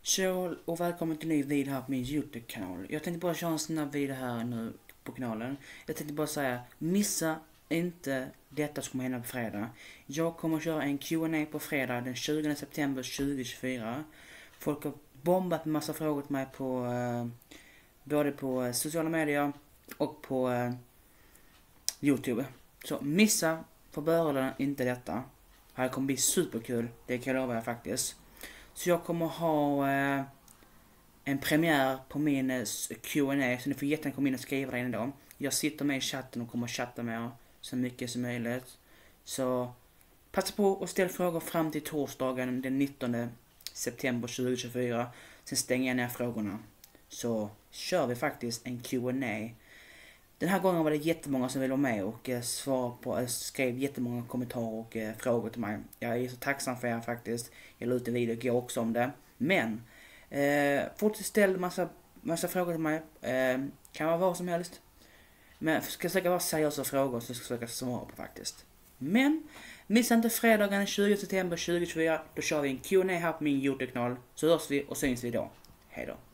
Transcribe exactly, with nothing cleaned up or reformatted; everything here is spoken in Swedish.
Så, och välkommen till en ny video här på min YouTube-kanal. Jag tänkte bara köra en snabb video här nu på kanalen. Jag tänkte bara säga, missa inte detta som kommer hända på fredag. Jag kommer köra en Q and A på fredag den tjugonde september tjugohundratjugofyra. Folk har bombat en massa frågor till mig på uh, både på sociala medier och på uh, YouTube. Så missa för början inte detta. Det här kommer bli superkul, det kan jag lova er faktiskt. Så jag kommer ha eh, en premiär på min eh, Q and A, så ni får jättegärna komma in och skriva där inne då. Jag sitter med i chatten och kommer att chatta med er så mycket som möjligt. Så passa på och ställ frågor fram till torsdagen den nittonde september tjugohundratjugofyra. Sen stänger jag ner frågorna. Så kör vi faktiskt en Q and A. Den här gången var det jättemånga som ville vara med och eh, svara på, eh, skrev jättemånga kommentarer och eh, frågor till mig. Jag är så tacksam för er faktiskt. Jag la ut en video igår också om det. Men, eh, fortsätt ställa massa, massa frågor till mig. Eh, kan vara vad som helst. Men jag ska försöka vara seriösa frågor så jag ska försöka svara på faktiskt. Men, missa inte fredagen den tjugonde september tjugohundratjugofyra. Då kör vi en Q and A här på min YouTube-kanal. Så hörs vi och syns vi då. Hej då.